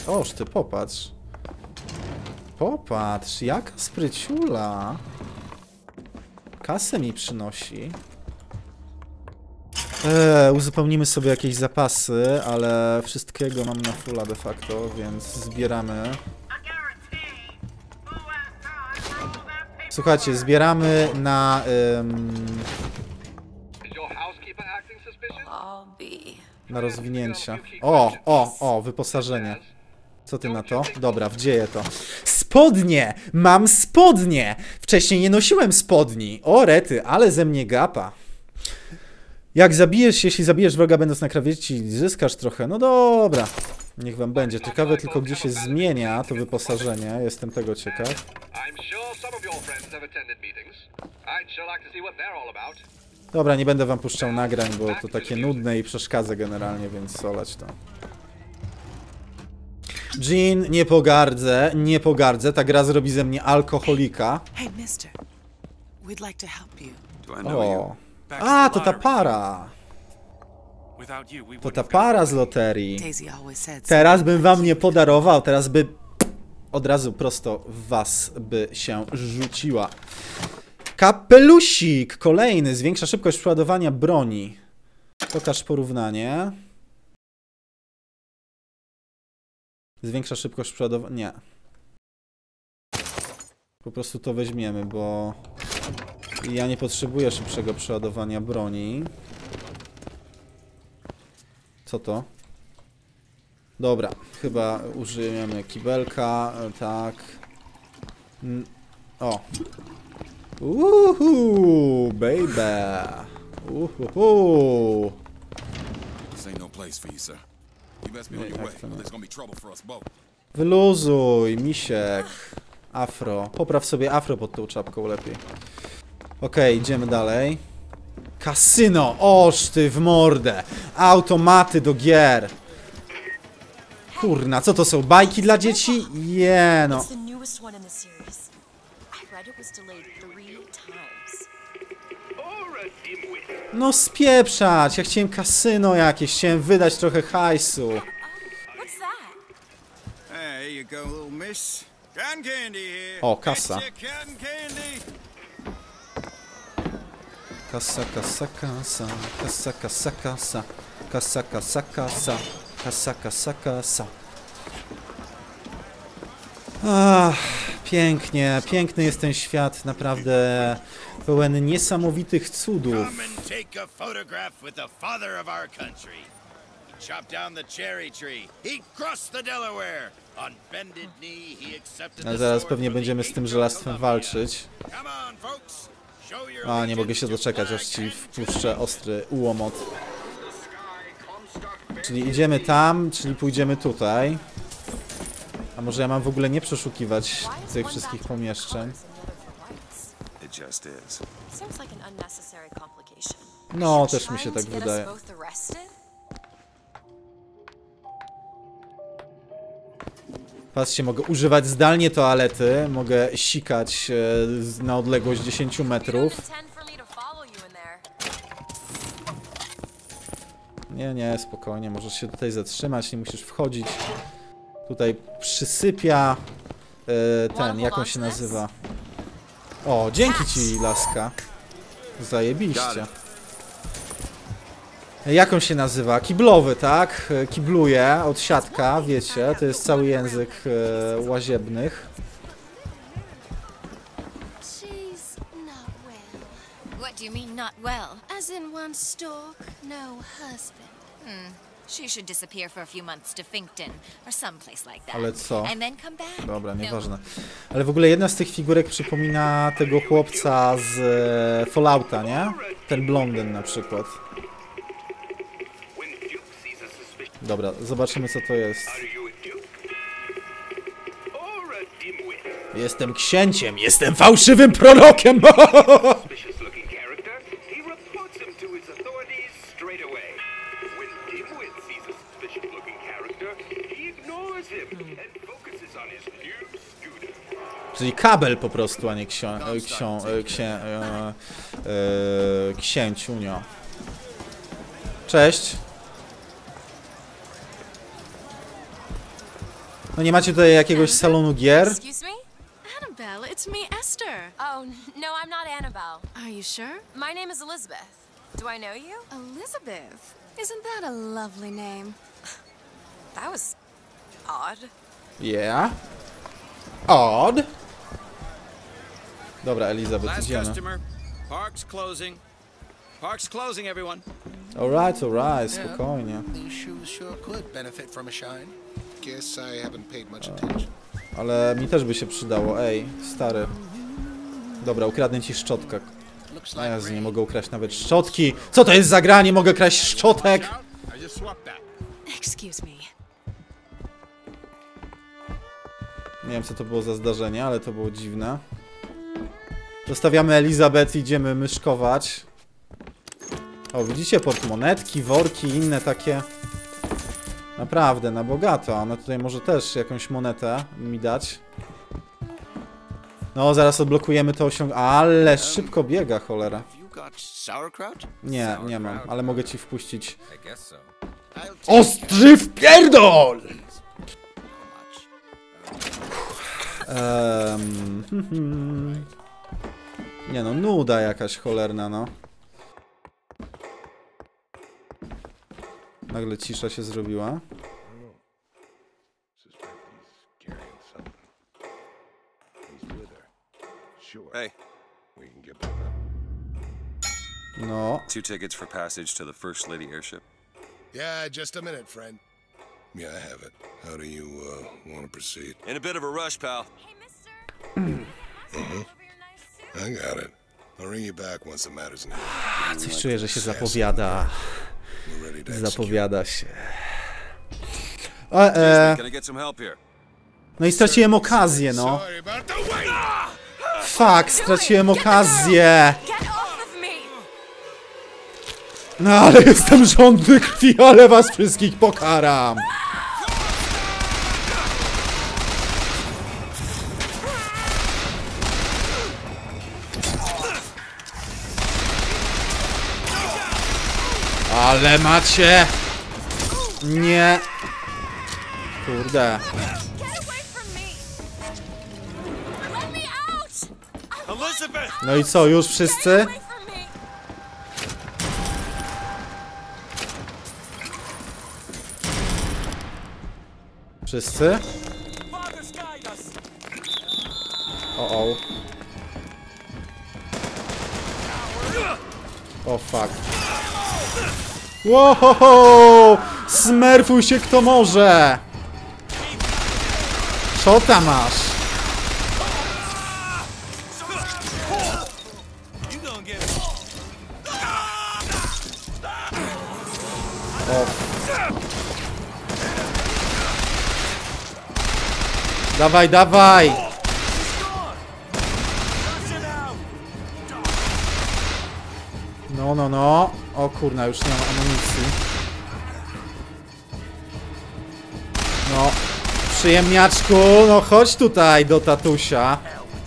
Oż ty, popatrz. Popatrz, jaka spryciula. Kasę mi przynosi. Uzupełnimy sobie jakieś zapasy, ale wszystkiego mam na fulla de facto, więc zbieramy. Słuchajcie, zbieramy na rozwinięcia. O, wyposażenie. Co ty na to? Dobra, wdzieję to. Spodnie! Mam spodnie! Wcześniej nie nosiłem spodni. O, rety, ale ze mnie gapa. Jak zabijesz, jeśli zabijesz wroga będąc na krawędzi, zyskasz trochę. No dobra. Niech wam będzie. Ciekawe tylko, gdzie się zmienia to wyposażenie. Jestem tego ciekaw. Dobra, nie będę wam puszczał nagrań, bo to takie nudne i przeszkadza generalnie, więc solać to. Jean, nie pogardzę, nie pogardzę. Ta gra zrobi ze mnie alkoholika. O. A, to ta para. To ta para z loterii. Teraz bym wam nie podarował, teraz by od razu prosto w was by się rzuciła. Kapelusik kolejny. Zwiększa szybkość przeładowania broni. Pokaż porównanie. Zwiększa szybkość przeładowania. Nie. Po prostu to weźmiemy, bo ja nie potrzebuję szybszego przeładowania broni. Co to? Dobra, chyba użyjemy kibelka, tak. O. Baby. Wyluzuj, misiek. Afro. Popraw sobie afro pod tą czapką lepiej. Okej, idziemy dalej. Kasyno! Oż ty w mordę! Automaty do gier! Kurna, co to są? Bajki dla dzieci? No. No spieprzać! Ja chciałem kasyno jakieś, chciałem wydać trochę hajsu. O, kasa. Kasa, kasa, kasa. Kasa, kasa, kasa. Kasa, kasa, kasa. Kasa, kasa, kasa. Pięknie, piękny jest ten świat, naprawdę pełen niesamowitych cudów. A zaraz pewnie będziemy z tym żelastwem walczyć. A, nie mogę się doczekać, aż ci wpuszczę ostry łomot. Czyli idziemy tam, czyli pójdziemy tutaj. A może ja mam w ogóle nie przeszukiwać tych wszystkich pomieszczeń? No, też mi się tak wydaje. Patrzcie, mogę używać zdalnie toalety, mogę sikać na odległość 10 metrów. Nie, spokojnie, możesz się tutaj zatrzymać, nie musisz wchodzić. Tutaj przysypia ten, jak on się nazywa? O, dzięki ci, laska. Zajebiście. Jak on się nazywa? Kiblowy, tak? Kibluje od siatka, wiecie, to jest cały język łaziebnych. Ale co? Dobra, nieważne. Ale w ogóle jedna z tych figurek przypomina tego chłopca z Fallouta, nie? Ten blondyn na przykład. Dobra, zobaczymy co to jest. Jestem księciem, jestem fałszywym prorokiem! Czyli kabel po prostu, a nie księciunio. Cześć. No nie macie tutaj jakiegoś salonu gier? Excuse me? Annabelle, it's me, Esther. Oh, no, I'm not Annabelle. Are you sure? My name is Elizabeth. Do I know you? Elizabeth. Isn't that a lovely name? That was odd. Yeah. Odd. Dobra, Elizabeth, Last idziemy. customer. Park's closing. Park's closing, everyone. Alright, spokojnie. These shoes sure could benefit from a shine. Guess I haven't paid much attention. Ale mi też by się przydało, ej, stary. Dobra, ukradnę ci szczotkę. Looks A like Jezu, nie rain. mogę ukraść nawet szczotki. Co to jest za gra? Nie mogę kraść szczotek. I just swapped that. Excuse me. Nie wiem, co to było za zdarzenie, ale to było dziwne. Zostawiamy Elizabeth i idziemy myszkować. O, widzicie? Portmonetki, worki, inne takie. Naprawdę, na bogato. Ona tutaj może też jakąś monetę mi dać. No, zaraz odblokujemy to ale szybko biega, cholera. Have you got sauerkraut? Nie, nie mam, ale mogę ci wpuścić. I guess so. I'll take Ostry wpierdol! how much. Nie no, nuda jakaś cholerna, no. Nagle cisza się zrobiła. Hey, No. 2 tickets for passage to the First Lady airship. Yeah, just a minute, friend. Yeah, I have it. How do you, want to proceed? In a bit of a rush, pal. Hey, mister. Over your nice suit. I got it. I'll ring you back once the matter's in hand. Coś czuję, że się zapowiada. We're ready to execute. Zapowiada się. Can I get some help here? No i straciłem okazję, no. Sorry about the wait! Fuck, straciłem okazję. Get off of me! No ale jestem żądny krwi, ale was wszystkich pokaram. Ale macie... Nie... Kurde. Get away from me! Let me out! Elizabeth! No i co, już wszyscy? Get away from me! Wszyscy? O. O fuck. Wow! Smerfuj się kto może! Co tam masz? O. Dawaj, dawaj! No, no, no. O kurna, już nie mam amunicji. No. Przyjemniaczku, no chodź tutaj do tatusia.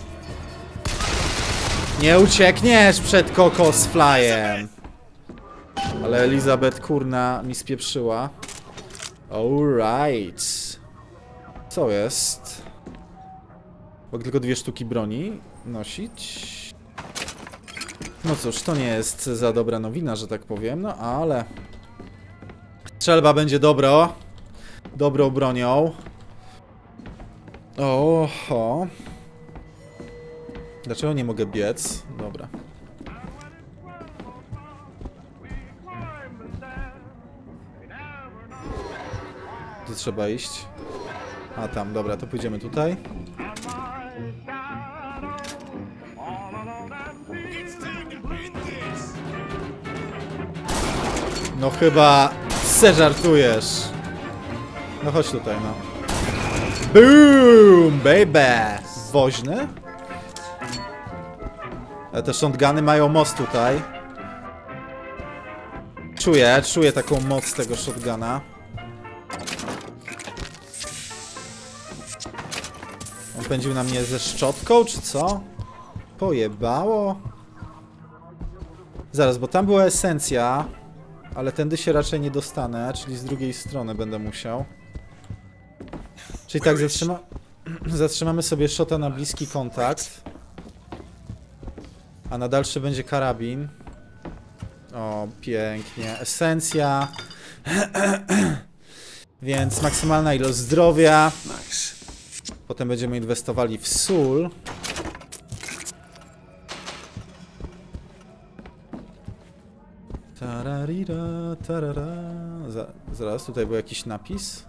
Nie uciekniesz przed Kokos Flyem. Ale Elizabeth, kurna, mi spieprzyła. Alright. Co jest? Mogę tylko 2 sztuki broni nosić. No cóż, to nie jest za dobra nowina, że tak powiem, no ale... Strzelba będzie dobrą bronią. Oho. Dlaczego nie mogę biec? Dobra. Gdzie trzeba iść? A tam, dobra, to pójdziemy tutaj. No chyba se żartujesz. No chodź tutaj, no. Boom, baby! Woźny? Te shotguny mają moc tutaj. Czuję taką moc tego shotguna. On pędził na mnie ze szczotką, czy co? Pojebało? Zaraz, bo tam była esencja. Ale tędy się raczej nie dostanę, czyli z drugiej strony będę musiał. Czyli tak, zatrzymamy sobie shota na bliski kontakt. A na dalszy będzie karabin. O, pięknie. Esencja. Więc maksymalna ilość zdrowia. Nice. Potem będziemy inwestowali w sól. Tararira, tarara. Zaraz, tutaj był jakiś napis.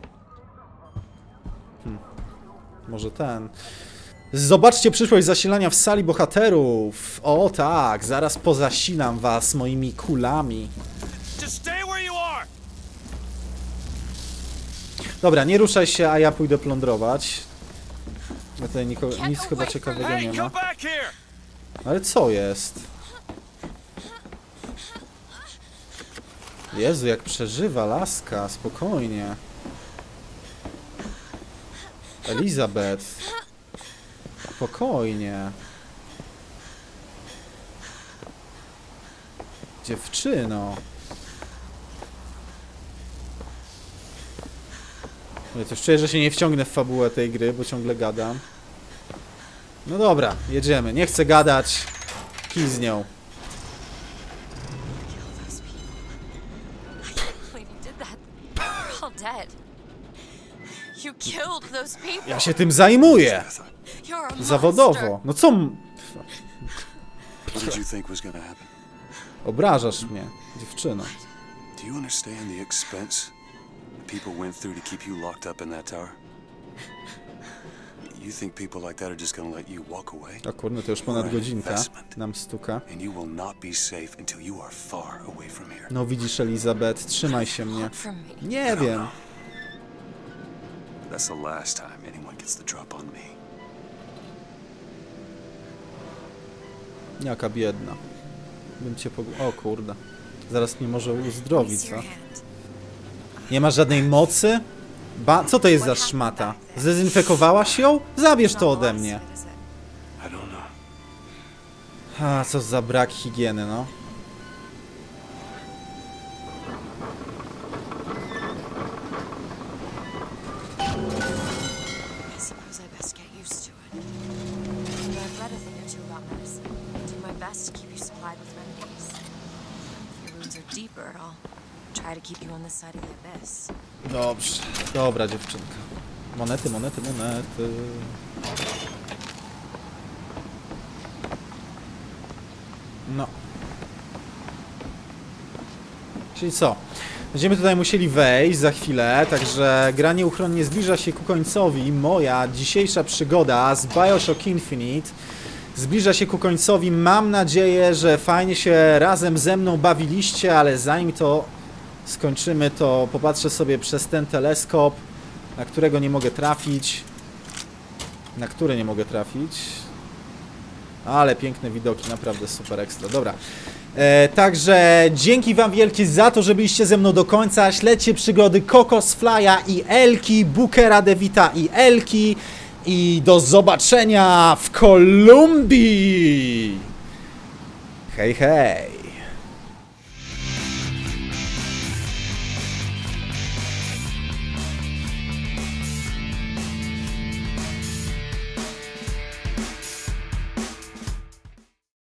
Może ten. Zobaczcie przyszłość zasilania w sali bohaterów. O tak, zaraz pozasilam was moimi kulami. Just stay where you are. Dobra, nie ruszaj się, a ja pójdę plądrować. Ja tutaj nic chyba ciekawego Hey, nie come ma. back here. Ale co jest? Jezu, jak przeżywa laska, spokojnie. Elizabeth. Spokojnie. Dziewczyno. Ja też czuję, że się nie wciągnę w fabułę tej gry, bo ciągle gadam. No dobra, jedziemy. Nie chcę gadać. Kij z nią. Ja się tym zajmuję. Zawodowo. No co... What did you think was gonna happen? Obrażasz mnie, dziewczyno. Do you understand the expense people went through to keep you locked up in that tower? You think people like that are just gonna let you walk away? O kurde, to już ponad godzinka nam stuka. And you will not be safe until you are far away from here. No widzisz, Elizabeth, trzymaj się mnie. Nie wiem. That's the last time anyone gets the drop on me. Jaka biedna. Bym cię O kurde. Zaraz mnie może uzdrowić, co? Nie ma żadnej mocy? Co to jest za szmata? Zdezynfekowałaś ją? Zabierz to ode mnie. I don't know. A, co za brak higieny, no. Dobrze. Dobra, dziewczynka. Monety, monety, monety. No. Czyli co? Będziemy tutaj musieli wejść za chwilę, także gra nieuchronnie zbliża się ku końcowi. Moja dzisiejsza przygoda z BioShock Infinite zbliża się ku końcowi. Mam nadzieję, że fajnie się razem ze mną bawiliście, ale zanim to skończymy, to popatrzę sobie przez ten teleskop, na którego nie mogę trafić. Na które nie mogę trafić. Ale piękne widoki, naprawdę super ekstra. Dobra. Także dzięki wam wielkie za to, że byliście ze mną do końca. Śledźcie przygody Kokos Fly'a i Elki, Bookera DeVita i Elki. I do zobaczenia w Kolumbii! Hej, hej!